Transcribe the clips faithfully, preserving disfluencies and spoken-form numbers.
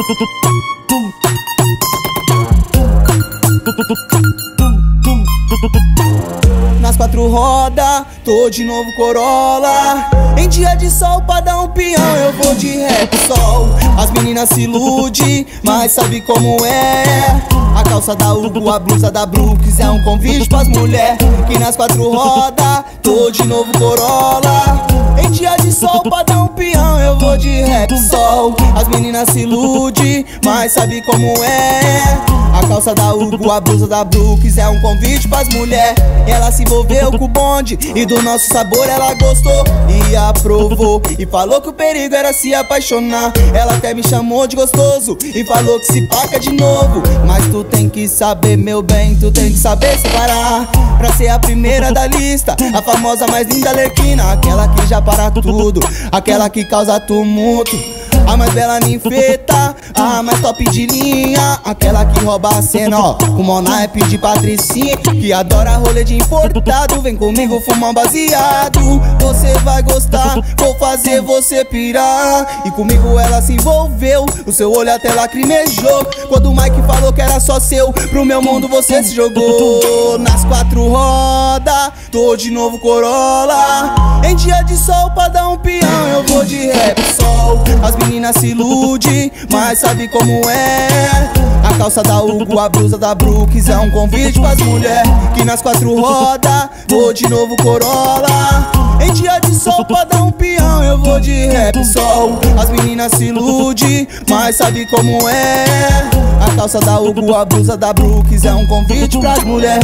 Nas quatro rodas, tô de novo Corolla. Em dia de sol pra dar um peão, eu vou de rap sol. As meninas se iludem, mas sabe como é. A calça da Hugo, a blusa da Brooks é um convite pras mulher. Que nas quatro rodas, tô de novo Corolla. Em dia de sol pra dar um peão, eu vou de rap sol. As meninas se iludem, mas sabe como é. A calça da Hugo, a blusa da Brooks é um convite pras mulher. Ela se envolveu com o bonde e do nosso sabor ela gostou e aprovou. E falou que o perigo era se apaixonar. Ela até me chamou de gostoso e falou que se paca de novo. Mas tu tem que saber, meu bem, tu tem que saber separar. Pra ser a primeira da lista, a famosa mais linda Lerquina. Aquela que já para tudo, aquela que causa tumulto. A mais bela ninfeta, a mais top de linha. Aquela que rouba a cena, ó, com mó naipe de patricinha. Que adora rolê de importado, vem comigo fumar um baseado. Você vai gostar, vou fazer você pirar. E comigo ela se envolveu, o seu olho até lacrimejou. Quando o Mike falou que era só seu, pro meu mundo você se jogou. Nas quatro rodas, tô de novo Corolla. Em dia de sol pra dar um peão, eu vou de rap sol. As meninas se iludem, mas sabe como é. A calça da Hugo, a blusa da Brooks é um convite pras mulher. Que nas quatro rodas, vou de novo Corolla. Em dia de sol pra dar um peão, eu vou de rap sol. As meninas se iludem, mas sabe como é. A calça da Hugo, a blusa da Brooks é um convite pras mulher.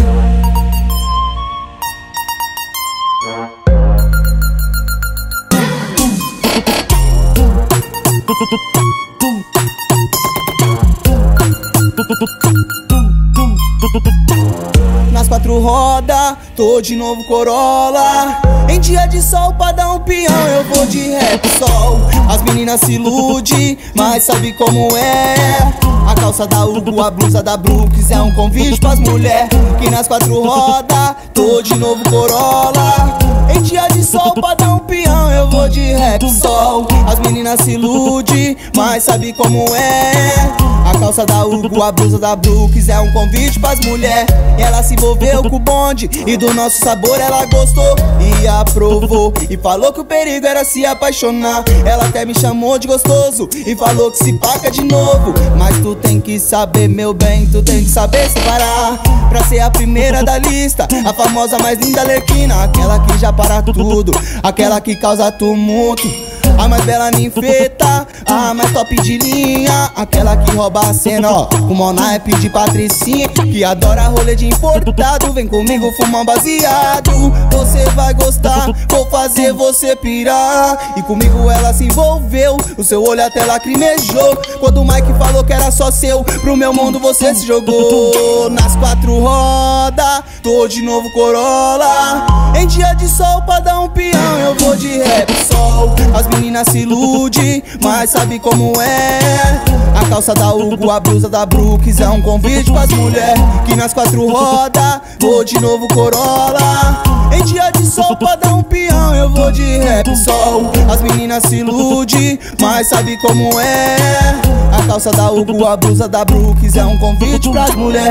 Nas quatro rodas, tô de novo Corolla. Em dia de sol pra dar um peão, eu vou de rap sol. As meninas se iludem, mas sabe como é. A calça da Hugo, a blusa da Brooks é um convite pras mulher. Que nas quatro rodas, tô de novo Corolla. Em dia de sol pra dar um peão, eu vou de rap sol. As meninas se iludem, mas sabe como é. A calça da Hugo, a blusa da Brooks é um convite pras mulher. Ela se envolveu com o bonde e do nosso sabor ela gostou e aprovou. E falou que o perigo era se apaixonar. Ela até me chamou de gostoso e falou que se paca de novo. Mas tu tem que saber, meu bem, tu tem que saber separar. Pra ser a primeira da lista, a famosa mais linda Lerquina. Aquela que já para tudo, aquela que causa tumulto. A mais bela ninfeta, a mais top de linha. Aquela que rouba a cena, ó, com mó naipe de patricinha. Que adora rolê de importado, vem comigo fumar um baseado. Você vai gostar, vou fazer você pirar. E comigo ela se envolveu, o seu olho até lacrimejou. Quando o Mike falou que era só seu, pro meu mundo você se jogou. Nas quatro rodas, tô de novo Corolla. Em dia de sol pra dar um peão, eu vou de rap sol. As meninas se iludem, mas sabe como é. A calça da Hugo, a blusa da Brooks é um convite pras mulher. Que nas quatro rodas, vou de novo Corolla. Em dia de sol pra dar um peão, eu vou de rap sol. As meninas se iludem, mas sabe como é. A calça da Hugo, a blusa da Brooks é um convite pras mulher.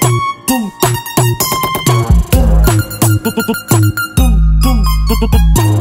Tum tum tum tum tum tum tum tum tum tum tum tum tum tum tum tum tum tum tum